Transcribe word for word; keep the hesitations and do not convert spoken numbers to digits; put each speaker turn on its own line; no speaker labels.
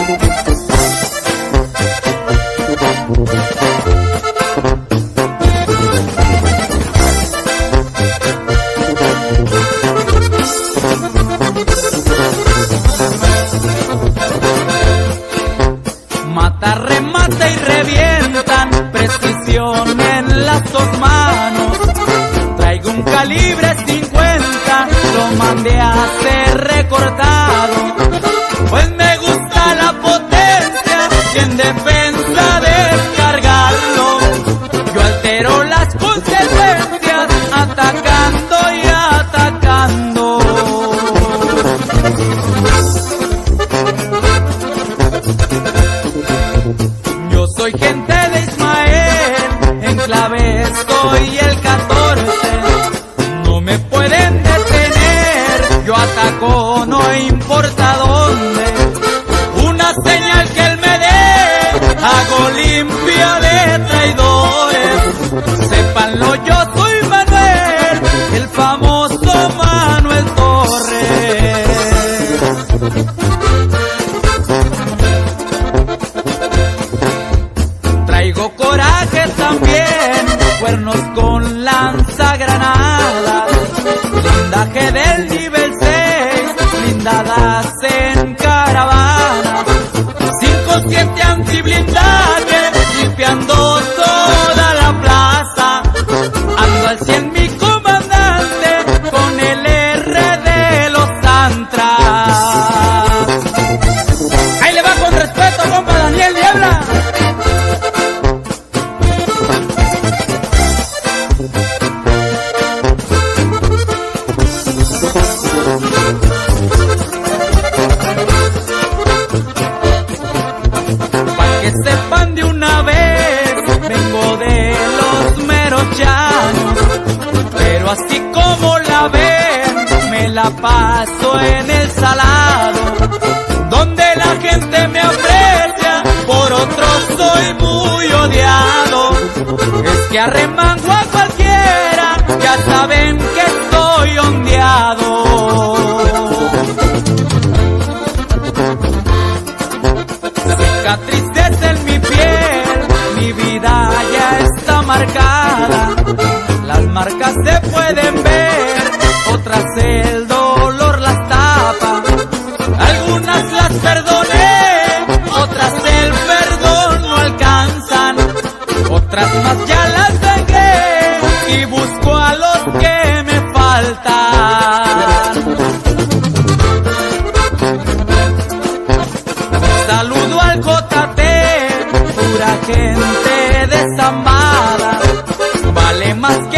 Mata, remata y revientan, precisión en las dos manos. Traigo un calibre cincuenta, lo mandé a hacer recortado. Pues me gusta la potencia y en defensa descargarlo. Yo altero las consecuencias, atacando y atacando. Yo soy gente de Ismael, en clave estoy el catorce. No me pueden detener, yo ataco no importa dónde. Una señal que él me dé, hago limpia de traidores. Sépanlo, yo soy Manuel, el famoso Manuel Torres. Traigo coraje también, cuernos con lanzagranadas, blindaje del nivel seis, blindadas en caravana, cinco siete antiblindaje, limpiando toda la plaza. Ando al cien mi comandante, con el R de los Antras. Ahí le va con respeto, compa Daniel Niebla. Pa' que sepan de una vez, vengo de los meros llanos, pero así como la ven, me la paso en el salado, donde la gente me aprecia, por otros soy muy odiado. Es que arremango a cualquiera, ya saben que estoy ondeado. Cicatrices en mi piel, mi vida ya está marcada. Las marcas se pueden ver, otras el dolor las tapa. Algunas las perdoné, otras el perdón no alcanzan. Otras más ya las vengué y busco a los que me faltan. Saludo al J T, pura gente desambada, vale más que